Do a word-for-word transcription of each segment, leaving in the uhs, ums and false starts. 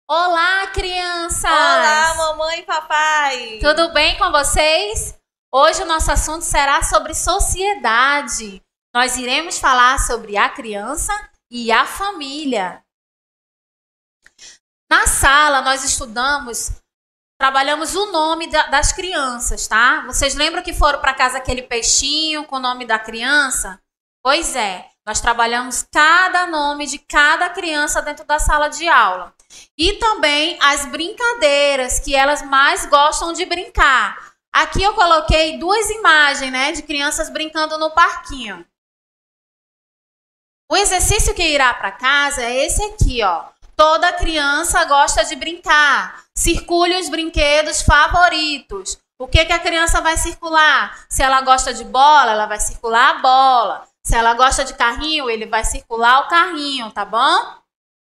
Olá, crianças! Olá, mamãe e papai! Tudo bem com vocês? Hoje o nosso assunto será sobre sociedade. Nós iremos falar sobre a criança e a família. Na sala, nós estudamos, trabalhamos o nome das crianças, tá? Vocês lembram que foram para casa aquele peixinho com o nome da criança? Pois é, nós trabalhamos cada nome de cada criança dentro da sala de aula. E também as brincadeiras que elas mais gostam de brincar. Aqui eu coloquei duas imagens, né, de crianças brincando no parquinho. O exercício que irá para casa é esse aqui, ó. Toda criança gosta de brincar. Circule os brinquedos favoritos. O que que a criança vai circular? Se ela gosta de bola, ela vai circular a bola. Se ela gosta de carrinho, ele vai circular o carrinho, tá bom?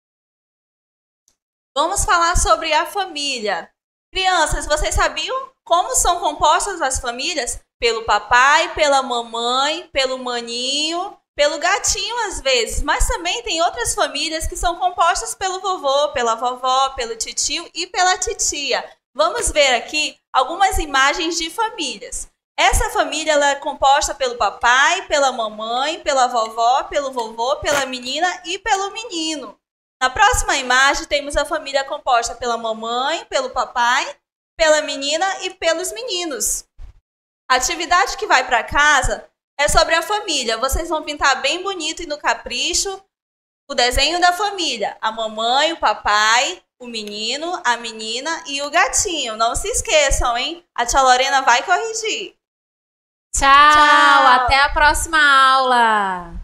Vamos falar sobre a família. Crianças, vocês sabiam como são compostas as famílias? Pelo papai, pela mamãe, pelo maninho, pelo gatinho às vezes. Mas também tem outras famílias que são compostas pelo vovô, pela vovó, pelo titio e pela titia. Vamos ver aqui algumas imagens de famílias. Essa família ela é composta pelo papai, pela mamãe, pela vovó, pelo vovô, pela menina e pelo menino. Na próxima imagem, temos a família composta pela mamãe, pelo papai, pela menina e pelos meninos. A atividade que vai para casa é sobre a família. Vocês vão pintar bem bonito e no capricho o desenho da família. A mamãe, o papai, o menino, a menina e o gatinho. Não se esqueçam, hein? A tia Lorena vai corrigir. Tchau, Tchau. Até a próxima aula.